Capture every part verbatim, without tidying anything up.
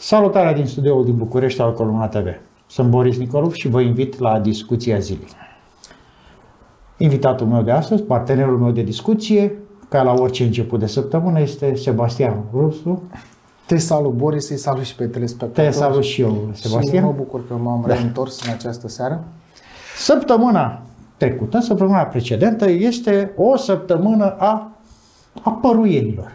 Salutarea din studioul din București al Columna T V. Sunt Boris Nicolov și vă invit la discuția zilei. Invitatul meu de astăzi, partenerul meu de discuție, ca la orice început de săptămână, este Sebastian Rusu. Te salut, Boris, îi salut și pe telespectatori. Te salut și eu, Sebastian. Și mă bucur că m-am da. reîntors în această seară. Săptămâna trecută, săptămâna precedentă, este o săptămână a, a păruielilor.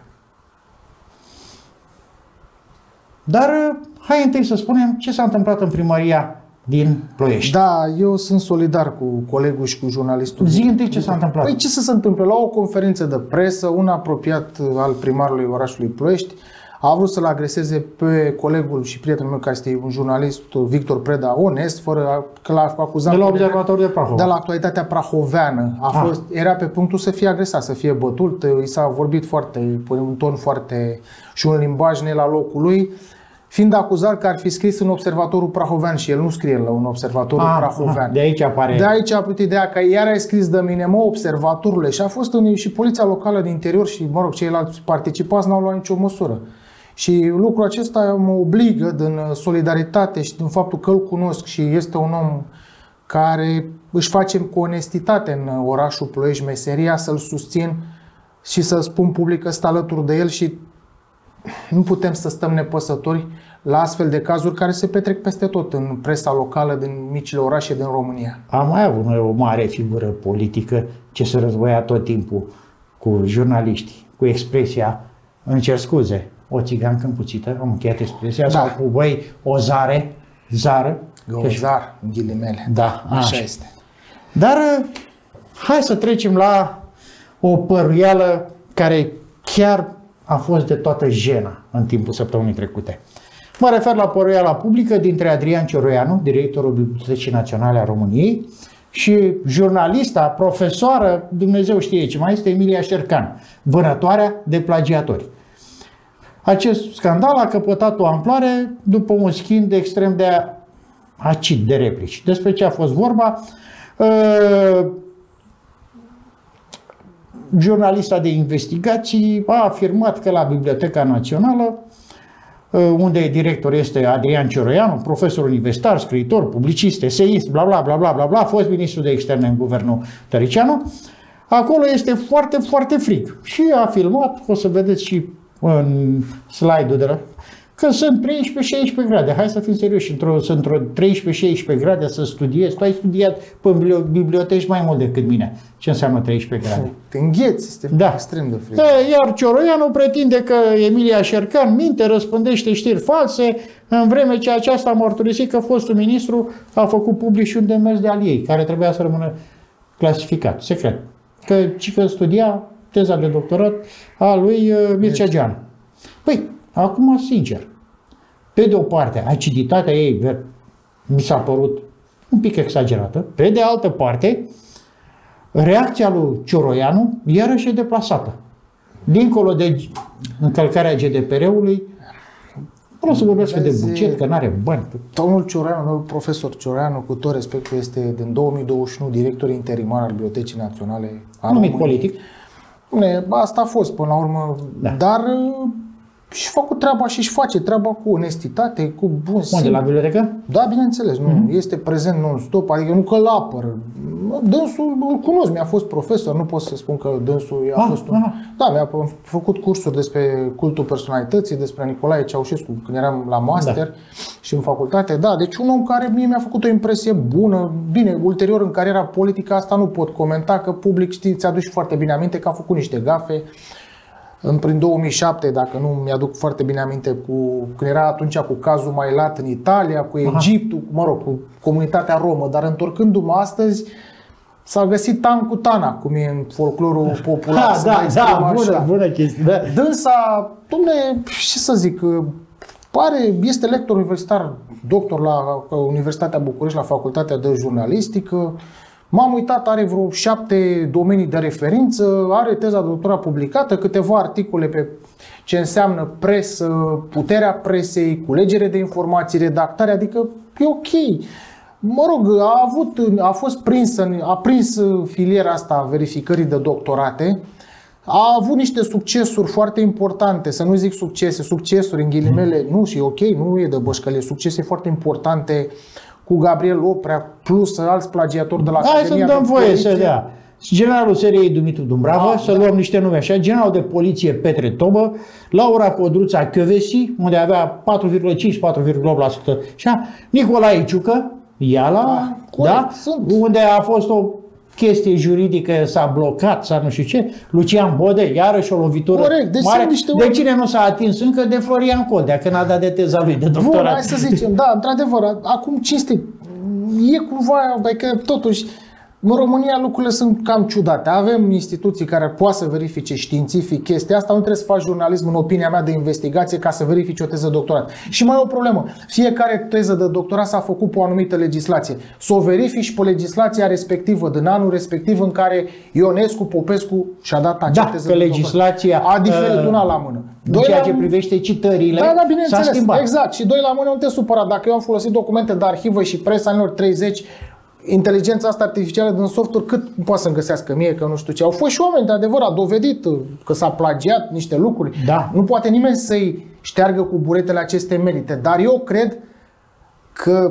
Dar hai întâi să spunem ce s-a întâmplat în primăria din Ploiești. Da, eu sunt solidar cu colegul și cu jurnalistul. Zi întâi ce s-a întâmplat. Păi ce să se întâmple? La o conferință de presă, un apropiat al primarului orașului Ploiești a vrut să-l agreseze pe colegul și prietenul meu, care este un jurnalist, Victor Preda, onest, fără că l-a acuzat de la Observatorul de Prahova. De la Actualitatea Prahoveană. A fost, era pe punctul să fie agresat, să fie bătut. I s-a vorbit foarte, pe un ton foarte și un limbaj ne la locul lui, fiind acuzat că ar fi scris în Observatorul Prahovean și el nu scrie la un Observatorul ah, Prahovean. Ah, de aici apare. De aici a apărut ideea că iar ai scris de mine, mă, Observatorule, și a fost în, și poliția locală din interior și, mă rog, ceilalți participați n-au luat nicio măsură. Și lucrul acesta mă obligă, din solidaritate și din faptul că îl cunosc și este un om care își face cu onestitate în orașul Ploiești meseria, să-l susțin și să spun public că sunt alături de el și nu putem să stăm nepăsători la astfel de cazuri care se petrec peste tot în presa locală din micile orașe din România. Am mai avut noi o mare figură politică ce se războia tot timpul cu jurnaliști, cu expresia, îmi cer scuze, o țigancă împuțită, am încheiat expresia, da. Sau cu băi, o zare, zară. O zar, în ghilimele. Da, așa, așa este. Dar hai să trecem la o păruială care chiar a fost de toată jena în timpul săptămânii trecute. Mă refer la păruiala publică dintre Adrian Cioroianu, directorul Bibliotecii Naționale a României, și jurnalista, profesoară, Dumnezeu știe ce mai este, Emilia Șercan, vânătoarea de plagiatori. Acest scandal a căpătat o amploare după un schimb extrem de acid de replici. Despre ce a fost vorba? Uh, Jurnalista de investigații a afirmat că la Biblioteca Națională, unde director este Adrian Cioroianu, profesor universitar, scriitor, publicist, eseist, bla bla bla bla bla bla, a fost ministru de externe în guvernul Tăricianu, acolo este foarte, foarte frig. Și a filmat, o să vedeți și în slide-ul de la, că sunt treisprezece șaisprezece grade. Hai să fim serioși, într-o, sunt într-o treisprezece șaisprezece grade să studiezi. Tu ai studiat pe biblioteci mai mult decât mine. Ce înseamnă treisprezece grade? Te îngheți, este da. extrem de frig. Iar Cioroianu pretinde că Emilia Șercan minte, răspândește știri false, în vreme ce aceasta a mărturisit că fostul ministru a făcut public și un demers de al ei, care trebuia să rămână clasificat, secret. Că, că studia teza de doctorat a lui Mircea Geanu. Păi, acum, sincer, pe de o parte, aciditatea ei mi s-a părut un pic exagerată, pe de altă parte, reacția lui Cioroianu iarăși e deplasată. Dincolo de încălcarea G D P R-ului, vreau să vorbesc de buget, că nu are bani. Domnul Cioroianu, domnul profesor Cioroianu, cu tot respectul, este din două mii douăzeci și unu director interimar al Bibliotecii Naționale a Numit României. politic. Asta a fost până la urmă, da. Dar și-a făcut treaba și își face treaba cu onestitate, cu bun simț. Unde, la bibliotecă? Da, bineînțeles, nu. Mm-hmm. Este prezent non-stop, adică nu că l-apără. Dânsul îl cunosc, mi-a fost profesor, nu pot să spun că dânsul a ah, fost un... Ah. Da, mi-a făcut cursuri despre cultul personalității, despre Nicolae Ceaușescu când eram la master da. și în facultate. Da, deci un om care mie mi-a făcut o impresie bună. Bine, ulterior în cariera politică asta nu pot comenta, că public știi, ți-aduci foarte bine aminte că a făcut niște gafe. În prin două mii șapte, dacă nu mi-aduc foarte bine aminte, cu, când era atunci cu cazul Mailat în Italia, cu Egiptul, Aha. mă rog, cu comunitatea romă, dar întorcându-mă astăzi, s-a găsit tan cu tana, cum e în folclorul popular. Ha, da, da, bună, bună chestie. Da. Dânsa, dom'le, ce să zic, pare, este lector universitar, doctor la Universitatea București, la Facultatea de Jurnalistică. M-am uitat, are vreo șapte domenii de referință, are teza de doctorat publicată, câteva articole pe ce înseamnă presă, puterea presei, culegere de informații, redactare, adică e ok. Mă rog, a, avut, a fost prins, a prins filiera asta a verificării de doctorate A avut niște succesuri foarte importante, să nu zic succese, succesuri în ghilimele, nu, și ok, nu e de bășcălie, succese foarte importante cu Gabriel Oprea, plus alți plagiatori de la Hai Academia să dăm de voie Poliție. să dea. Generalul seriei Dumitru Dumbrava, Ah, să da. luăm niște nume așa, generalul de poliție Petre Tobă, Laura Codruța Chiovesi, unde avea patru virgulă cinci - patru virgulă opt la sută, așa, Nicolae Ciucă, Iala, Ah, corect, da? sunt. Unde a fost o chestie juridică, s-a blocat, s-a nu știu ce, Lucian Bode, iarăși o lovitură Corect, deci mare. sunt niște De oameni- cine nu s-a atins încă? De Florian Codea, când a dat de teza lui de Bun, doctorat. hai să zicem, da, într-adevăr, acum cinstit, e cumva, adică totuși, în România lucrurile sunt cam ciudate. Avem instituții care poate să verifice științific chestia asta, nu trebuie să faci jurnalism, în opinia mea, de investigație ca să verifici o teză de doctorat. Și mai e o problemă. Fiecare teză de doctorat s-a făcut pe o anumită legislație. Să o verifici pe legislația respectivă, din anul respectiv în care Ionescu Popescu și-a dat acea Da, teză că de legislația, doctorat. A diferit uh, una la mână. În Doi ceea la ce mână. privește citările, Da, da, s-a bineînțeles, schimbat. exact. Și doi la mână, nu te supăra. Dacă eu am folosit documente de arhivă și presa anilor treizeci, inteligența asta artificială din software, cât poate să-mi găsească mie, că nu știu ce. Au fost și oameni, de adevăr, a dovedit că s-a plagiat niște lucruri. Da. Nu poate nimeni să-i șteargă cu buretele aceste merite. Dar eu cred că,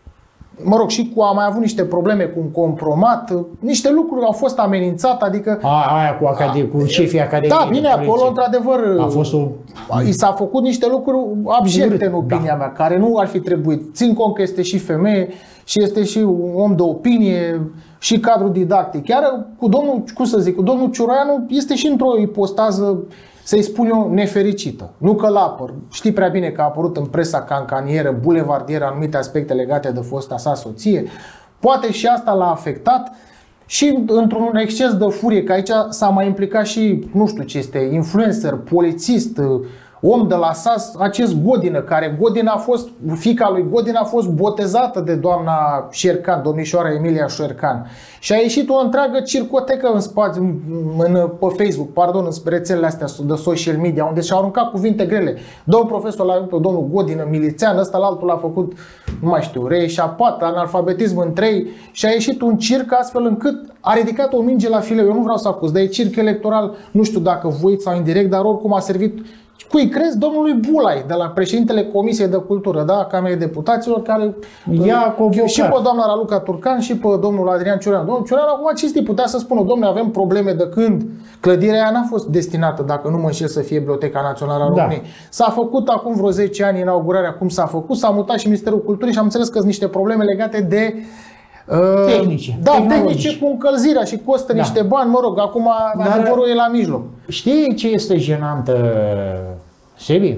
mă rog, și cu a mai avut niște probleme cu un compromat, niște lucruri au fost amenințat, adică... A, aia cu, academ- cu șefii Academiei Da, bine, de Poliție. acolo, într-adevăr, A fost o... i s-a făcut niște lucruri abjecte, în opinia Da. mea, care nu ar fi trebuit. Țin cont că este și femeie și este și un om de opinie și cadru didactic. Chiar cu domnul, cum să zic, cu domnul Ciurăianu este și într-o ipostază, să-i spun eu, nefericită. Nu că l-apăr. Știi prea bine că a apărut în presa cancanieră, bulevardieră, anumite aspecte legate de fosta sa soție. Poate și asta l-a afectat. Și într-un exces de furie, că aici s-a mai implicat și, nu știu ce este, influencer, polițist, om de la S A S, acest Godină, care Godină a fost, fiica lui Godină a fost botezată de doamna Șercan, domnișoara Emilia Șercan. Și a ieșit o întreagă circotecă în spațiu, în, pe Facebook, pardon, în rețelele astea de social media, unde și-au aruncat cuvinte grele. Domnul profesor l-a pe domnul Godină, milițean, ăsta la altul l-a făcut, nu mai știu, reeșapat, analfabetism în trei, și a ieșit un circ astfel încât a ridicat o minge la fileu. Eu nu vreau să acuz, dar e circ electoral, nu știu dacă voit sau indirect, dar oricum a servit. Cui crezi? Domnului Bulai, de la președintele Comisiei de Cultură, da, Camerei Deputaților, care I-a convocat. și pe doamna Raluca Turcan și pe domnul Adrian Ciureanu. Domnul Ciureanu acum cinstit putea să spună, domnule, avem probleme de când clădirea aia n-a fost destinată, dacă nu mă înșel, să fie Biblioteca Națională a României. Da. S-a făcut acum vreo zece ani inaugurarea, cum s-a făcut, s-a mutat și Ministerul Culturii și am înțeles că sunt niște probleme legate de tehnice. Da, tehnice cu încălzirea și costă da. niște bani, mă rog, acum Dar adevărul e la mijloc. Știi ce este jenantă, Sebi?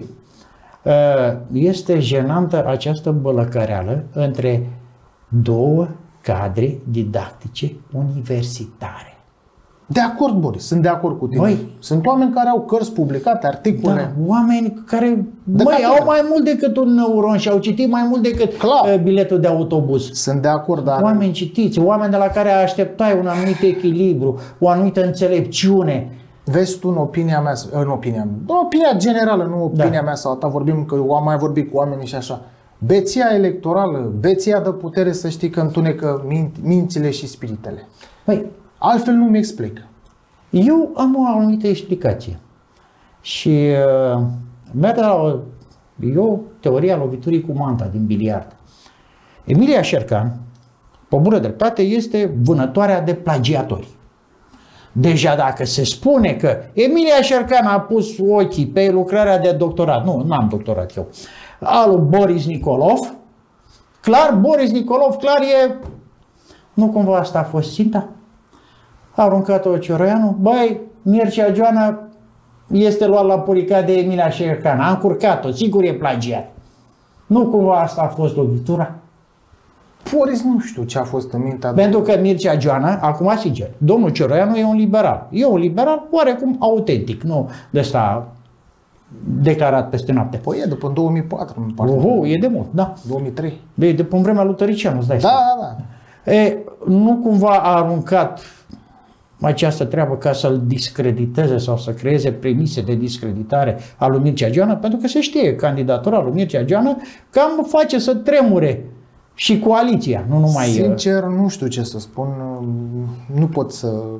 Este jenantă această bălăcăreală între două cadre didactice universitare. De acord, Boris, sunt de acord cu tine. Băi, sunt oameni care au cărți publicate, articole. Da, oameni care de băi, au mai mult decât un neuron și au citit mai mult decât Clar. biletul de autobuz. Sunt de acord, dar... Oameni citiți, oameni de la care așteptai un anumit echilibru, o anumită înțelepciune. Vezi tu, în opinia mea, în opinia mea, în opinia generală, nu opinia da. mea sau ta, vorbim că am mai vorbit cu oamenii și așa. Beția electorală, beția de putere, să știi că întunecă mințile și spiritele. Păi, altfel nu mi explic. Eu am o anumită explicație. Și uh, merg la o, eu, teoria loviturii cu manta din biliard. Emilia Șercan, pe bună dreptate, este vânătoarea de plagiatori. Deja dacă se spune că Emilia Șercan a pus ochii pe lucrarea de doctorat, nu, n-am doctorat eu, al lui Boris Nicolov, clar, Boris Nicolov, clar e, nu cumva asta a fost ținta? A aruncat-o Ciurăianu, băi, Mircea Joana este luat la puricat de Emilia Șercan, a încurcat-o, sigur e plagiat. Nu cumva asta a fost lovitura? Boris nu știu ce a fost în mintea. Pentru că Mircea Joana, acum sincer, domnul Ciurăianu e un liberal. E un liberal oarecum autentic, nu de ăsta declarat peste noapte. Păi e după două mii patru, în partea. Oho, e de mult, da. două mii trei. E de pe vremea lui Tăricianu, îți dai Da, da, da. E, nu cumva a aruncat această treabă ca să-l discrediteze sau să creeze premise de discreditare a lui Mircea Joana, pentru că se știe, candidatura lui Mircea Joana cam face să tremure și coaliția, nu numai... Sincer, nu știu ce să spun, nu pot să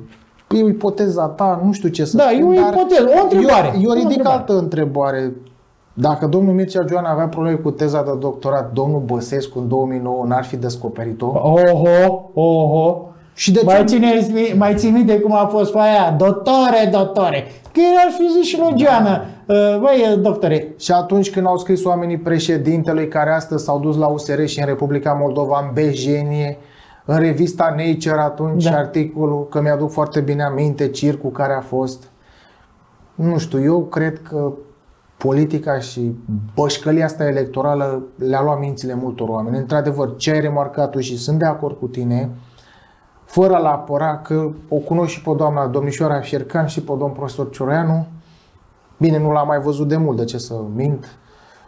e o ipoteza ta, nu știu ce să da, spun. Da, e o ipoteză, o întrebare. Eu, eu ridic întrebare. altă întrebare. Dacă domnul Mircea Joana avea probleme cu teza de doctorat, domnul Băsescu în două mii nouă n-ar fi descoperit-o? Oho, oho. Și de mai, ce? țineți, mai ții minte cum a fost aia? Dottore, dottore. Că ar fi zis și lui Joana. Uh, băi, doctore. Și atunci când au scris oamenii președintelui care astăzi s-au dus la U S R și în Republica Moldova în bejenie, în revista Nature atunci, da. articolul, că mi-aduc foarte bine aminte, circul care a fost. Nu știu, eu cred că politica și bășcălia asta electorală le-a luat mințile multor oameni. Într-adevăr, ce ai remarcat tu și sunt de acord cu tine, fără a-l apăra, că o cunosc și pe doamna domnișoara Șercan și pe domnul profesor Cioroianu. Bine, nu l-am mai văzut de mult, de ce să mint.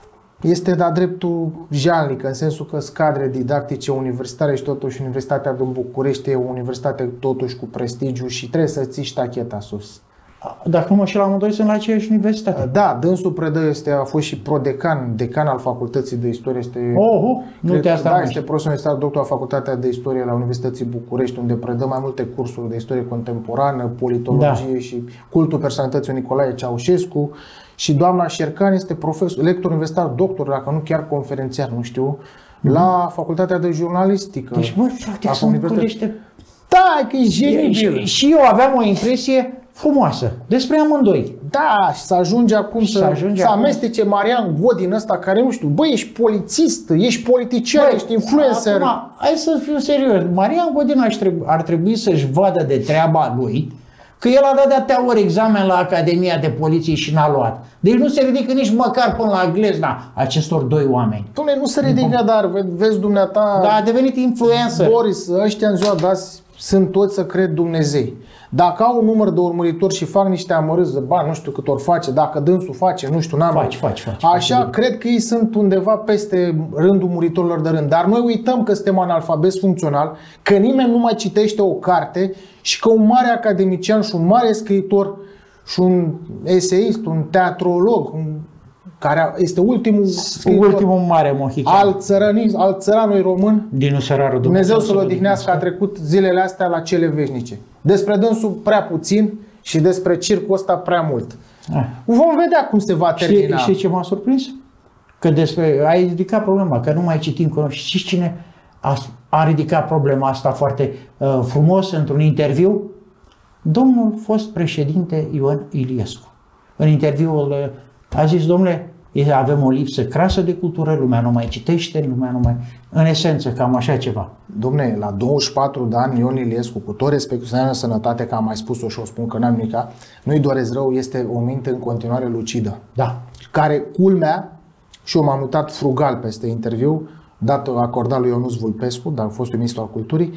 Este de-a dreptul jalnic, în sensul că scadre didactice universitare și totuși Universitatea din București e o universitate totuși cu prestigiu și trebuie să ții ștacheta sus. Dacă mă și la amândoi sunt la aceeași universitate. Da, dânsul predă, este, a fost și prodecan, decan al Facultății de Istorie. Este, oh, nu cred, te asta da, este profesor universitar, doctor la Facultatea de Istorie la Universității București, unde predă mai multe cursuri de istorie contemporană, politologie da. și cultul personalității Nicolae Ceaușescu. Și doamna Șercan este profesor, lector universitar, doctor, dacă nu chiar conferențiar, nu știu, mm-hmm. la Facultatea de Jurnalistică. Deci, mă, frate, sunt culește... Da, că e genial. Și, și eu aveam o impresie frumoasă despre amândoi. Da, și să ajunge acum și să, să, ajunge să acum... amestece Marian Godin ăsta care nu știu, băi, ești polițist, ești politician, băi, ești influencer. Acum, hai să fiu serios. Marian Godin ar trebui, ar trebui să-și vadă de treaba lui că el a dat de atâtea ori examen la Academia de Poliție și n-a luat. Deci nu se ridică nici măcar până la glezna acestor doi oameni. Dom'le, nu se ridică, dar vezi dumneata... Da, a devenit influencer. Boris, ăștia în ziua de azi sunt toți să cred Dumnezei. Dacă au un număr de urmăritori și fac niște amărâți de bani, nu știu cât ori face, dacă dânsul face, nu știu, n-am... Faci, faci, faci. Așa, faci, cred că ei sunt undeva peste rândul muritorilor de rând. Dar noi uităm că suntem analfabeti funcțional, că nimeni nu mai citește o carte și că un mare academician și un mare scriitor și un eseist, un teatrolog, un care este ultimul scriitor, ultimul mare mohican al, țărănii, al țăranului român, din Sărarul Dumnezeu să-l odihnească, a trecut zilele astea la cele veșnice. Despre dânsul prea puțin și despre circul ăsta prea mult. Ah. Vom vedea cum se va termina. Și ce m-a surprins? Că despre, ai ridicat problema, că nu mai citim cu și știți cine a, a ridicat problema asta foarte uh, frumos într-un interviu? Domnul fost președinte Ion Iliescu. În interviul uh, a zis, domnule, avem o lipsă crasă de cultură, lumea nu mai citește, lumea nu mai... În esență, cam așa ceva. Dom'le, la douăzeci și patru de ani, Ion Iliescu, cu tot respectul să ne sănătate, că am mai spus-o și o spun că n-am nimica, nu-i doresc rău, este o minte în continuare lucidă. Da. Care, culmea, și eu m-am uitat frugal peste interviu, dat acordat lui Ionuț Vulpescu, dar fostul ministru al culturii,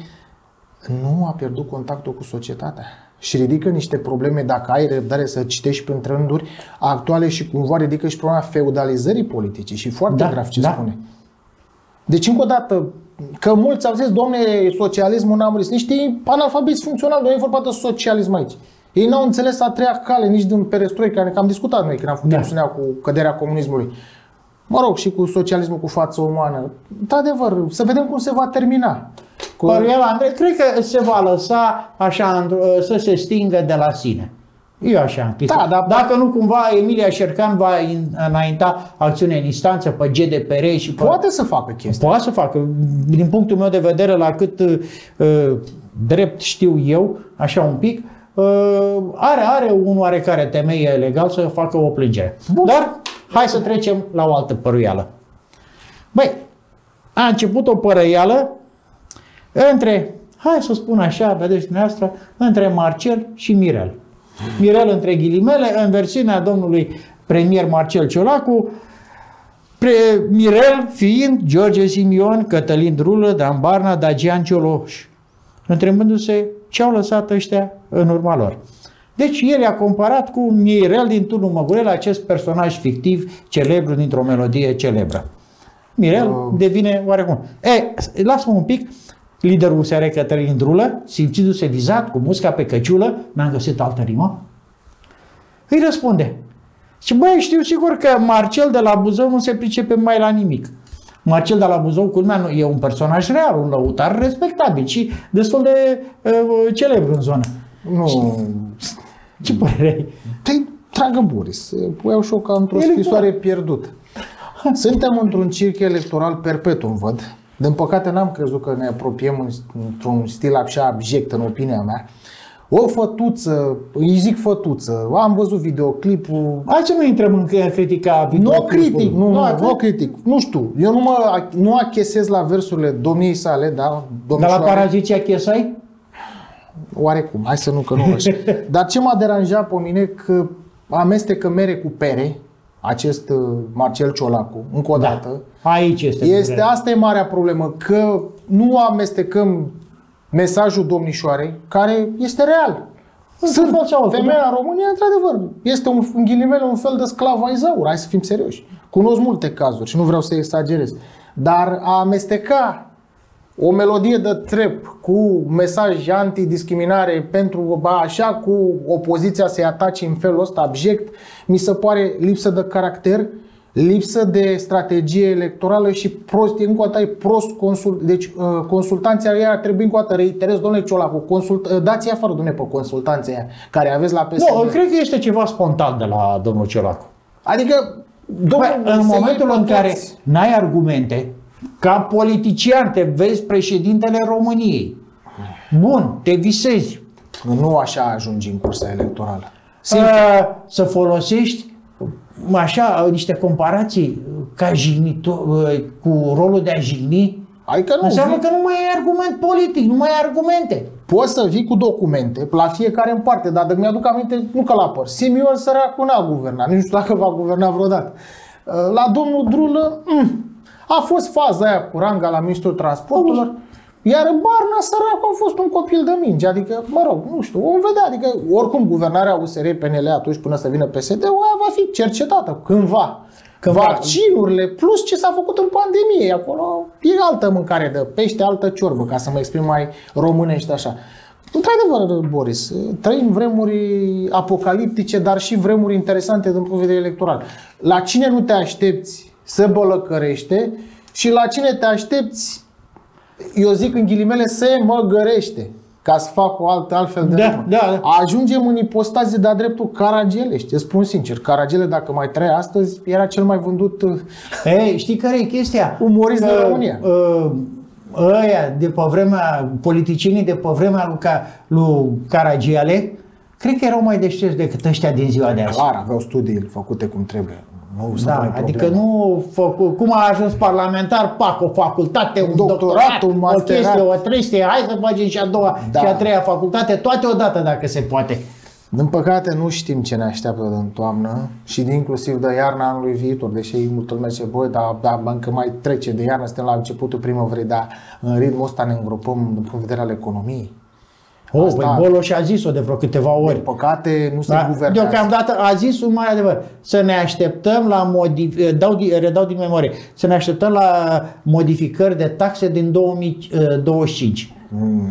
nu a pierdut contactul cu societatea. Și ridică niște probleme, dacă ai răbdare să citești printre rânduri actuale, și cumva ridică și problema feudalizării politice. Și foarte da, grav ce da. spune. Deci, încă o dată, că mulți au zis, domne, socialismul n-a murit. Niște analfabeți funcționali, nu e vorba de socialism aici. Ei n-au înțeles a treia cale, nici din perestroica, că am discutat noi când am făcut emisiunea cu căderea comunismului. Mă rog, și cu socialismul cu față umană. Într-adevăr, să vedem cum se va termina. Cu... Păruiel Andrei, cred că se va lăsa așa să se stingă de la sine. Eu așa am da, da, Dacă nu cumva Emilia Șercan va înainta acțiune în instanță pe G D P R și pe... Poate să facă chestia. Poate să facă. Din punctul meu de vedere, la cât uh, drept știu eu, așa un pic, uh, are, are un oarecare temeie legal să facă o plângere. Bun. Dar hai să trecem la o altă păruială. Băi, a început o părăială între, hai să spun așa, vedeți dumneavoastră, între Marcel și Mirel. Mirel între ghilimele, în versiunea domnului premier Marcel Ciolacu, pre, Mirel fiind George Simion, Cătălin Drulă, Dan Barna, Dacian Cioloș, întrebându-se ce au lăsat ăștia în urma lor. Deci el a comparat cu Mirel din Turnul Măgurel, acest personaj fictiv, celebru dintr-o melodie celebră. Mirel uh. devine oarecum. E, lasă-mă un pic. Liderul U S R Cătălin Drulă, simțindu-se vizat cu musca pe căciulă, n-am găsit altă rimă, îi răspunde. Și băi, știu sigur că Marcel de la Buzău nu se pricepe mai la nimic. Marcel de la Buzău, culmea, nu, e un personaj real, un lăutar respectabil și destul de uh, celebru în zonă. Nu. Ce părere ai? Te tragă Boris. Iau și eu ca într-o scrisoare pierdută. Suntem într-un circ electoral perpetu, văd. Din păcate n-am crezut că ne apropiem într-un stil așa abject, în opinia mea. O fătuță, îi zic fătuță, am văzut videoclipul. Hai să nu intrăm în critica videoclipului. Nu critic, nu, nu, nu critic, nu știu. Eu nu mă nu achesez la versurile domniei sale, da? Dar la Paraziții achesai? Oarecum, hai să nu, că nu așa. Dar ce m-a deranjat pe mine, că amestecă mere cu pere, acest Marcel Ciolacu, încă o dată. Da, aici este. este asta e marea problemă, că nu amestecăm mesajul domnișoarei, care este real. Sunt femeia în România, într-adevăr, este un, în ghilimele un fel de sclav a Izaur, hai să fim serioși. Cunosc multe cazuri și nu vreau să exagerez. Dar a amesteca o melodie de trap cu mesaj antidiscriminare pentru ba așa, cu opoziția să-i atace în felul ăsta abject, mi se pare lipsă de caracter, lipsă de strategie electorală și prost, încă o dată, prost consult, deci consultanții ei ar trebui încă o dată, reiterez, domnule Ciolacu, consult, dați-i afară, domnule, pe consultanții aia care aveți la P S D. Nu, cred că este ceva spontan de la domnul Ciolacu. Adică, domnul, Bă, în momentul în care n-ai argumente, ca politician te vezi președintele României. Bun, te visezi. Nu așa ajungi în cursa electorală. Uh, să folosești așa niște comparații ca jignitor, cu rolul de a jigni. Adică nu, înseamnă vii... că nu mai ai argument politic, nu mai ai argumente. Poți să vii cu documente la fiecare în parte, dar de mi-aduc aminte, nu că la păr. Simion săracul n-a guvernat, nu știu dacă va guverna vreodată. La domnul Drulă, mm, a fost faza aia cu ranga la Ministrul Transporturilor, iar Barna, săracul, a fost un copil de minge, adică, mă rog, nu știu, vom vedea, adică oricum guvernarea U S R P N L atunci până să vină P S D, aia va fi cercetată cândva. Că vaccinurile, plus ce s-a făcut în pandemie, acolo e altă mâncare de pește, altă ciorbă, ca să mă exprim mai românește așa. Într-adevăr, Boris, trăim vremuri apocaliptice, dar și vremuri interesante din punct de vedere electoral. La cine nu te aștepți să bălăcărește și la cine te aștepți, eu zic în ghilimele, se măgărește, ca să fac o altă, altfel de da, da. Ajungem în ipostaze de-a dreptul Caragelești. Îți spun sincer, Caragele, dacă mai trăia astăzi, era cel mai vândut Ei, știi care e chestia? Umorist din România. Uh, ăia de pe vremea, politicienii de pe vremea lui, Ca, lui Caragiale, cred că erau mai deștepți decât ăștia din ziua de azi. Clar, aveau studii făcute cum trebuie. Nu da, adică nu făcu, cum a ajuns parlamentar, pac, o facultate, un doctorat, un o chestie, o trestie, hai să facem și a doua da. și a treia facultate, toate odată dacă se poate. Din păcate nu știm ce ne așteaptă în toamnă și de inclusiv de iarna anului viitor, deși multă lume zice, băi, dar da, încă mai trece de iarnă, suntem la începutul primăverii, dar în ritmul ăsta ne îngropăm din punct de vedere al economiei. Oh, Asta, băi, Bolo și-a zis-o de vreo câteva ori. Din păcate nu se da, guvernează. Deocamdată a zis un mare adevăr. Să ne așteptăm la modificări, dau, redau din memorie, să ne așteptăm la modificări de taxe din două mii douăzeci și cinci. Mm.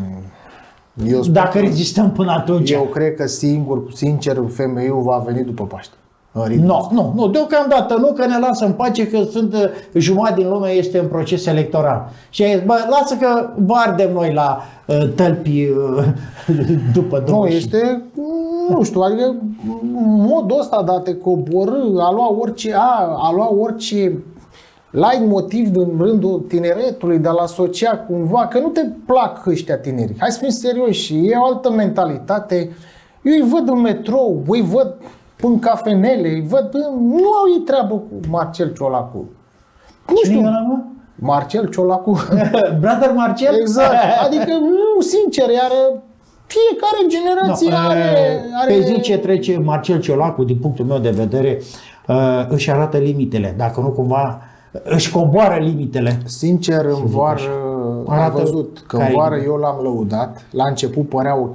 Eu Dacă că, rezistăm până atunci. Eu cred că singur, sincer, femeiul va veni după Paște. Nu, nu, nu, deocamdată nu, că ne lasă în pace, că sunt jumătate din lume este în proces electoral. Și ai zis, bă, lasă că vă ardem noi la uh, tălpi uh, după Nu, este, nu știu, adică modul ăsta de a te coborî, a lua orice, a, a lua orice like motiv din rândul tineretului, de a-l asocia cumva, că nu te plac ăștia tineri. Hai să fim serioși, e o altă mentalitate. Eu îi văd în metrou, îi văd în cafenele, îi văd, nu au ei treabă cu Marcel Ciolacu. Nu știu. Marcel Ciolacu. Brother Marcel? Exact. Adică, nu, sincer, iar fiecare generație no, are, are... Pe zi ce trece Marcel Ciolacu, din punctul meu de vedere, își arată limitele. Dacă nu cumva își coboară limitele. Sincer, în vară am văzut că în vară eu l-am lăudat. La început părea ok.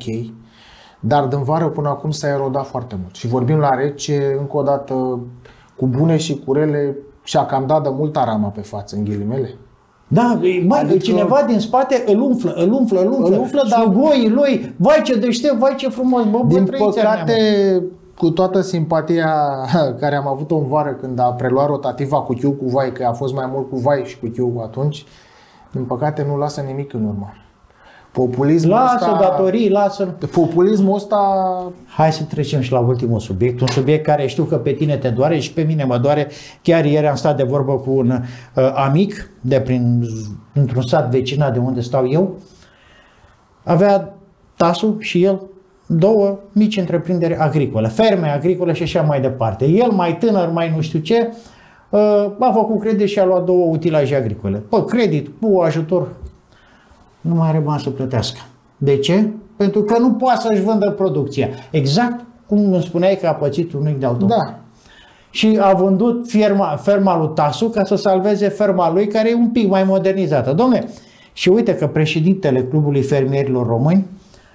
Dar din vară până acum s-a erodat foarte mult. Și vorbim la rece, încă o dată, cu bune și cu rele, și-a cam dat de multă rama pe față, în ghilimele. Da, mai, adică cineva din spate îl umflă, îl umflă, îl umflă, îl umflă dar goii lui, vai ce deștept, vai ce frumos, bă, bă, din păcate, cu toată simpatia care am avut-o în vară când a preluat rotativa cu Chiu cu vai, că a fost mai mult cu vai și cu Chiu atunci, din păcate nu lasă nimic în urmă. Populismul lasă ăsta, datorii, lasă... Populismul ăsta... Hai să trecem și la ultimul subiect, un subiect care știu că pe tine te doare și pe mine mă doare. Chiar ieri am stat de vorbă cu un uh, amic de prin, într-un sat vecinat de unde stau eu. Avea tasul și el două mici întreprinderi agricole, ferme agricole și așa mai departe. El mai tânăr, mai nu știu ce, uh, a făcut credit și a luat două utilaje agricole. Pe credit, cu ajutor, nu mai are bani să plătească. De ce? Pentru că nu poate să-și vândă producția. Exact cum îmi spuneai că a pățit unul de altul. Da. Și a vândut ferma, ferma lui Tasu ca să salveze ferma lui, care e un pic mai modernizată. Dom'le, și uite că președintele Clubului Fermierilor Români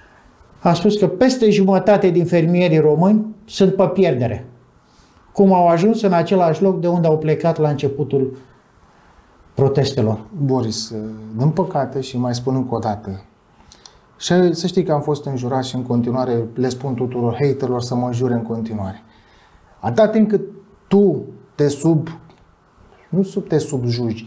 a spus că peste jumătate din fermierii români sunt pe pierdere. Cum au ajuns în același loc de unde au plecat la începutul protestelor. Boris, din păcate, și mai spun încă o dată, și să știi că am fost înjurat și în continuare le spun tuturor haterilor să mă înjure în continuare. Atâta timp cât tu te sub, nu sub te subjugi,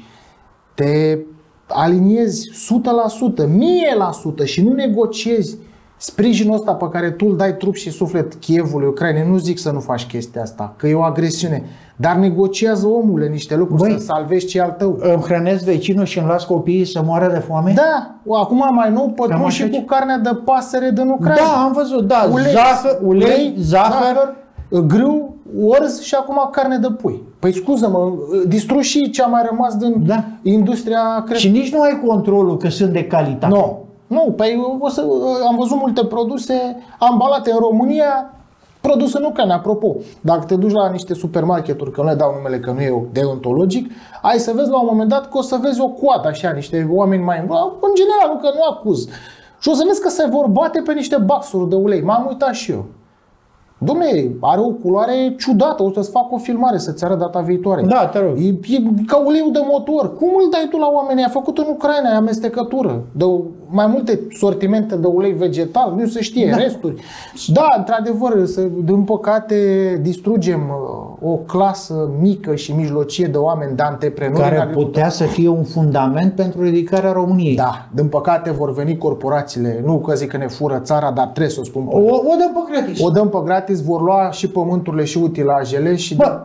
te aliniezi o sută la sută, o mie la sută și nu negociezi sprijinul ăsta pe care tu îl dai trup și suflet Kievului, Ucrainei, nu zic să nu faci chestia asta, că e o agresiune, dar negociază, omule, niște lucruri. Băi, să salvezi ce al tău. Îmi hrănesc vecinul și îmi las copiii să moară de foame? Da, acum mai nou pătrund și cu carnea de pasăre din Ucraina. Da, am văzut, da, ulei, zahăr, ulei, ulei zahăr, zahăr, grâu, orz și acum carne de pui. Păi scuză-mă, distrugi și ce a mai rămas din da. industria creștină. Și nici nu ai controlul că sunt de calitate. Nu. Nu, păi o să, am văzut multe produse ambalate în România, produse în Ucraina, apropo. Dacă te duci la niște supermarketuri, că nu le dau numele că nu e deontologic, ai să vezi la un moment dat că o să vezi o coadă așa, niște oameni mai... În general, nu că nu acuz. Și o să vezi că se vor bate pe niște baxuri de ulei. M-am uitat și eu. Dom'le, are o culoare ciudată, o să-ți fac o filmare să-ți arăt data viitoare. Da, te rog. E, e ca uleiul de motor. Cum îl dai tu la oameni? A făcut în Ucraina, e amestecătură. De mai multe sortimente de ulei vegetal, nu se știe, da. Resturi. Da, într-adevăr, din păcate distrugem o clasă mică și mijlocie de oameni, de antreprenori. Care putea să fie un fundament pentru ridicarea României. Da, din păcate vor veni corporațiile, nu că zic că ne fură țara, dar trebuie să o spun. O, o dăm pe gratis. O dăm pe gratis. Vor lua și pământurile și utilajele și... Bă,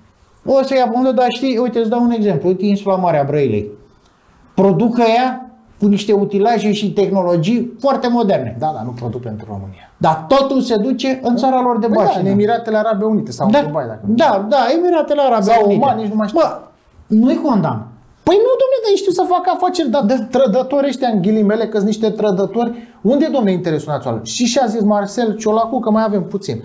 o să ia pământul, dar știi, uite, îți dau un exemplu. Uite, insula Marea Brăilei. Producă ea cu niște utilaje și tehnologii foarte moderne. Da, dar nu produc pentru România. Dar totul se duce în țara lor de baștină. Da, în Emiratele Arabe Unite sau da, în Dubai. Dacă da, da, Emiratele Arabe sau Unite. Oman, nici nu mai știu. Bă, nu-i condamn. Păi nu, domnule, dar ei știu să facă afaceri, dar de trădători ăștia în ghilimele, că sunt niște trădători. Unde e, domnule, interesul național? Și și-a zis Marcel Ciolacu că mai avem puțin.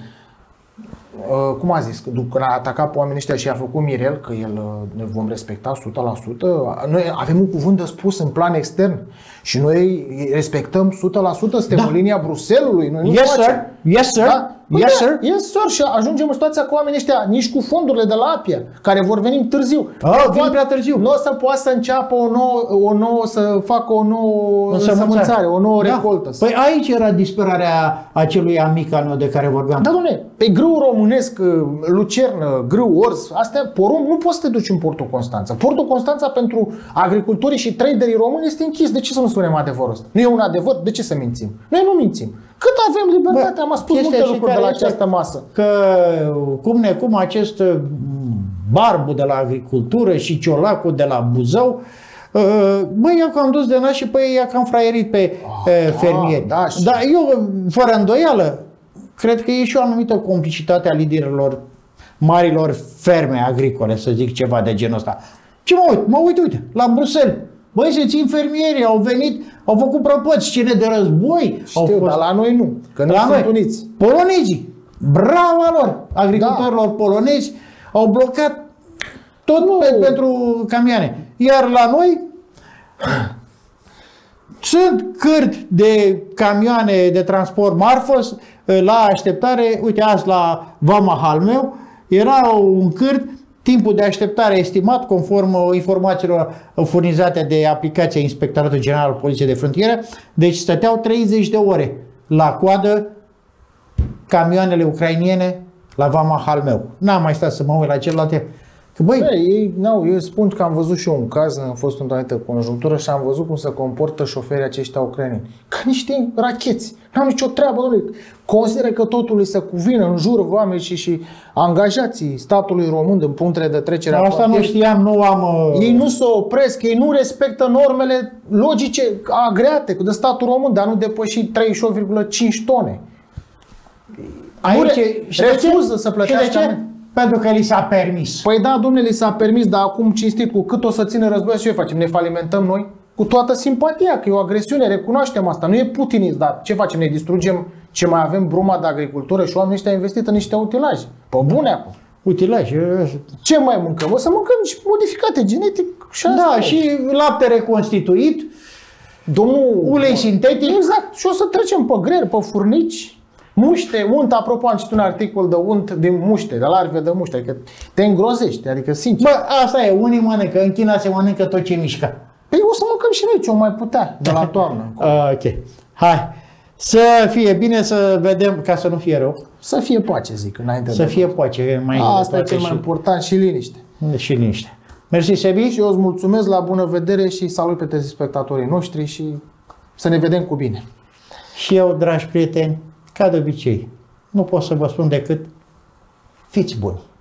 Uh, cum a zis, că când a atacat pe oamenii ăștia și a făcut Mirel, că el uh, ne vom respecta o sută la sută, noi avem un cuvânt de spus în plan extern și noi respectăm o sută la sută, suntem da. în linia Bruselului. Noi nu yes, facem. sir. Yes, sir. Da? Yes, sir. Yes, sir. Și ajungem în situația cu oamenii ăștia, nici cu fondurile de la Apia, care vor veni târziu. Oh, vin prea târziu. Nu o să poată să înceapă o nouă, o nouă să facă o nouă sămânțare, o nouă da. recoltă. Păi aici era disperarea acelui amic al meu de care vorbeam. Da, dom'le, pe grâu românesc, lucernă, grâu, orz, astea, porumb, nu poți să te duci în Portul Constanța. Portul Constanța pentru agricultorii și traderii români este închis. De ce să nu spunem adevărul ăsta? Nu e un adevăr? De ce să mințim? Noi nu mințim. Cât avem libertate, bă, am spus multe lucruri de la această masă. Că cum necum acest barbu de la agricultură și Ciolacu de la Buzău, băi, eu că am dus de nas și pe ei că am fraierit pe oh, fermieri. Da, da, dar eu, fără îndoială, cred că e și o anumită complicitate a liderilor marilor ferme agricole, să zic ceva de genul ăsta. Ce mă uit? Mă uit, uite, la Bruxelles. Băi, se țin fermierii, au venit, au făcut prăpăți, scene de război. Știu, au fost... dar la noi nu, că nu sunt uniți. Polonezii, bravo lor, agricultorilor da. polonezi, au blocat tot nu. Pe, pentru camioane. Iar la noi sunt cârti de camioane de transport marfă la așteptare. Uite, azi la Vama Halmeu era un cârt. Timpul de așteptare estimat, conform informațiilor furnizate de aplicația Inspectoratul General al Poliției de Frontieră, deci stăteau treizeci de ore la coadă camioanele ucrainiene la Vama Halmeu. N-am mai stat să mă uit la celelalte. Că, băi, Băi, ei, nu, eu spun că am văzut și eu un caz, am fost într-o anumită conjunctură și am văzut cum se comportă șoferii aceștia ucraineni. Ca niște racheți. N-am nicio treabă, domnule. Consideră că totul îi se cuvine în jur oameni și, și angajații statului român din punctele de trecere. Asta nu știam, nu am... Uh... Ei nu se opresc, ei nu respectă normele logice agreate de statul român, dar nu depăși treizeci și opt virgulă cinci tone. Aici, re, refuză să plătească. Și de ce? Pentru că li s-a permis. Păi da, domnule, li s-a permis, dar acum cinstit, cu cât o să țină războiul, ce facem? Ne falimentăm noi? Cu toată simpatia, că e o agresiune, recunoaștem asta. Nu e putinist, dar ce facem? Ne distrugem ce mai avem, bruma de agricultură și oamenii ăștia au investit în niște utilaje. Pe bune acum. Utilaje. Ce mai mâncăm? O să mâncăm niște modificate genetic și asta. Da, și lapte reconstituit, domnul, ulei sintetic. Exact. Și o să trecem pe grer, pe furnici. Muște, unt, apropo, am citit un articol de unt din muște, de larve de muște, adică te îngrozești, adică sincer. Bă, asta e, unii mănâncă, în China se mănâncă tot ce mișcă. Păi o să mâncăm și noi ce o mai putea, de la toamnă. Ok, hai, să fie bine, să vedem, ca să nu fie rău. Să fie pace, zic, înainte Să de fie pace, mai asta e cel mai și, important și liniște. Și liniște. Mersi, Sebi. Și eu îți mulțumesc, la bună vedere și salut pe telespectatorii noștri și să ne vedem cu bine. Și eu, dragi prieteni, ca de obicei, nu pot să vă spun decât fiți buni.